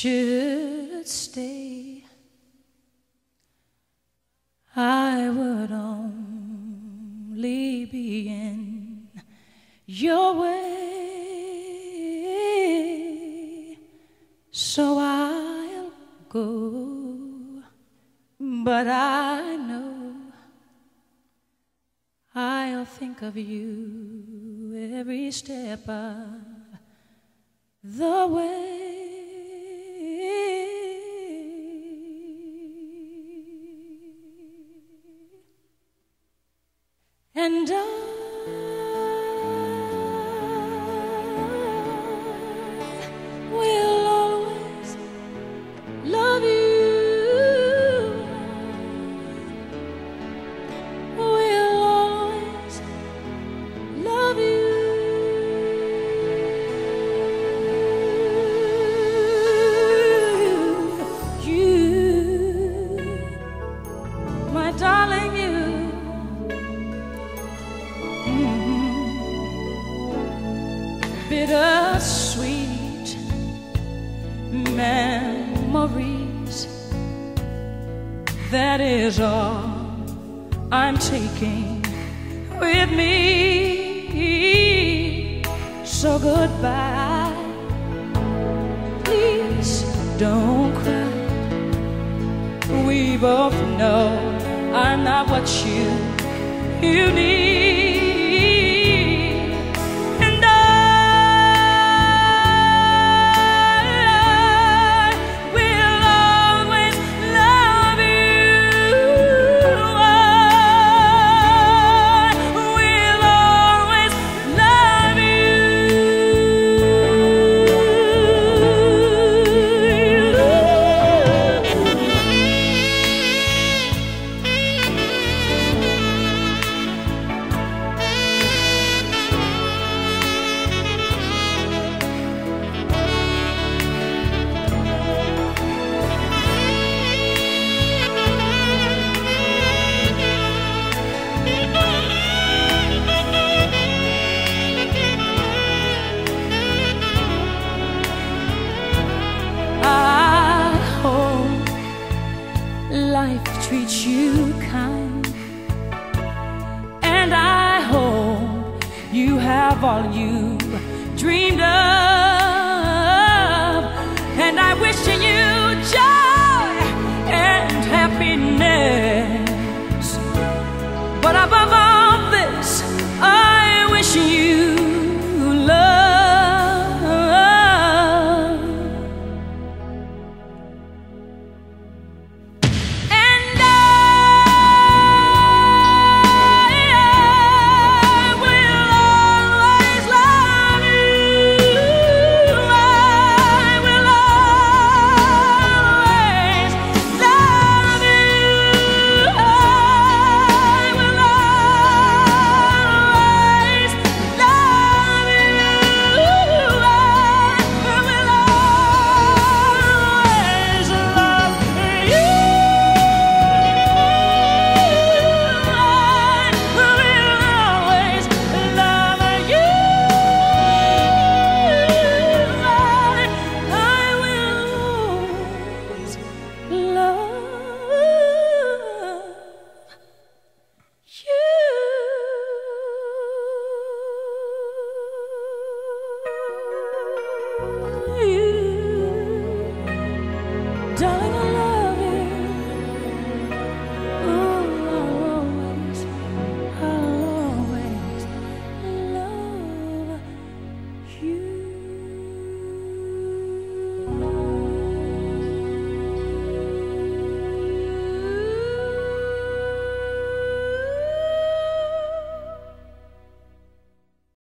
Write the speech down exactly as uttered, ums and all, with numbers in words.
should stay, I would only be in your way. So I'll go, but I know I'll think of you every step of the way. And I will always love you. Will always love you. You, my darling, you. Bittersweet memories, that is all I'm taking with me. So goodbye, please don't cry. We both know I'm not what you, you need. Life treats you kind, and I hope you have all you dreamed of, and I wish you joy and happiness. But above all this, I wish you love. Darling, I love